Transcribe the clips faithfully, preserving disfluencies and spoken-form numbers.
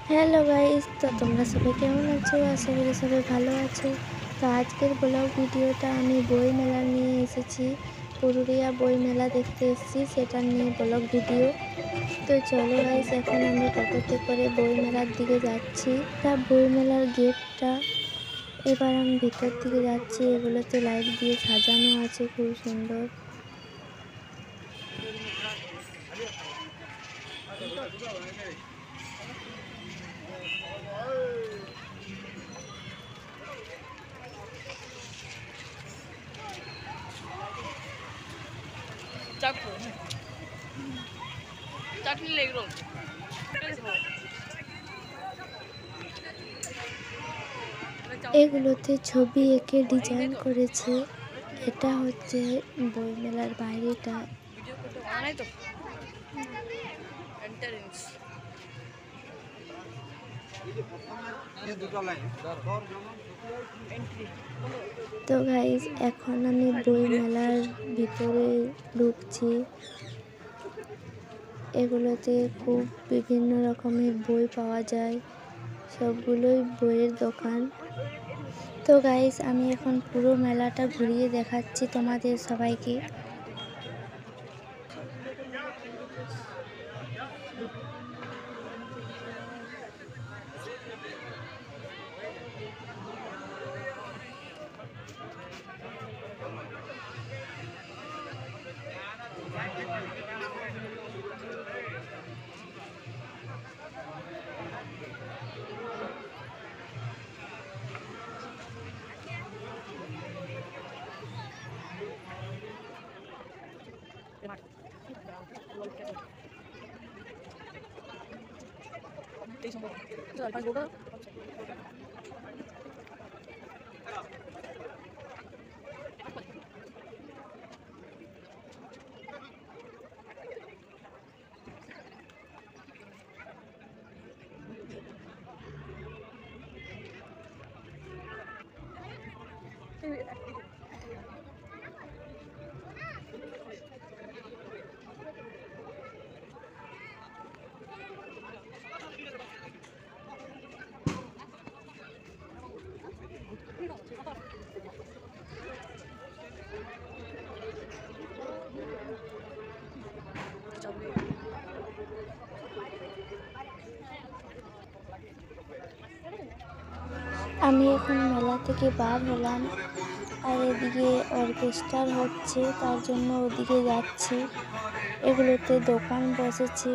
Hello guys, তো তোমরা সবাই কেমন আছো? আশা করি সবাই ভালো আছো। তো আজকের ব্লগ ভিডিওটা আমি বই মেলা নিয়ে এসেছি, পুরুলিয়া বই মেলা দেখতে এসেছি, সেটা নিয়ে ব্লগ ভিডিও। তো চলো গাইস, এখন আমি টোটোতে করে বই মেলার দিকে যাচ্ছি। তা বই মেলার গেটটা, এবার আমি ভিতর দিকে যাচ্ছি। এগুলোতে লাইট দিয়ে সাজানো আছে, খুব সুন্দর। চাটনি লেগ রোল এগুলোতে ছবি এঁকে ডিজাইন করেছে। এটা হচ্ছে বই মেলার বাইরেটা। ভিডিও করতে বানাই তো এন্টারেন্স এন্ট্রি। তো গাইস, এখন আমি বই মেলার ভিতরে ঢুকছি। এগুলোতে খুব বিভিন্ন রকমের বই পাওয়া যায়, সবগুলোই বইয়ের দোকান। তো গাইস, আমি এখন পুরো মেলাটা ঘুরিয়ে দেখাচ্ছি তোমাদের সবাইকে। এই সম্ভব চল পাঁচ গোটা আমি এখন মেলা থেকে বার হলাম, আর এদিকে অর্কেস্ট্রার হচ্ছে, তার জন্য ওদিকে যাচ্ছি। এগুলোতে দোকান বসেছে।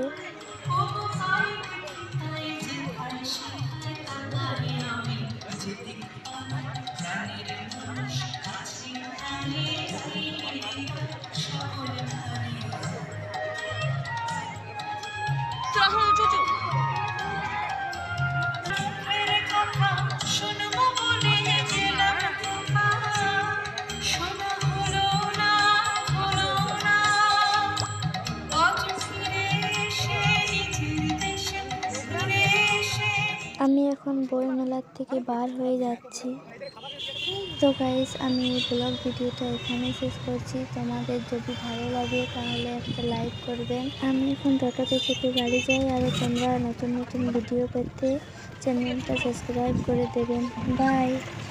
আমি এখন বই মেলার থেকে বার হয়ে যাচ্ছি। তো গাইস, আমি এই ব্লগ ভিডিওটা এখানে শেষ করছি। তোমাদের যদি ভালো লাগে তাহলে একটা লাইক করবেন। আমি এখন টোটোতে চেপে বাড়ি যাই, আর তোমরা নতুন নতুন ভিডিও পেতে চ্যানেলটা সাবস্ক্রাইব করে দেবেন। বাই।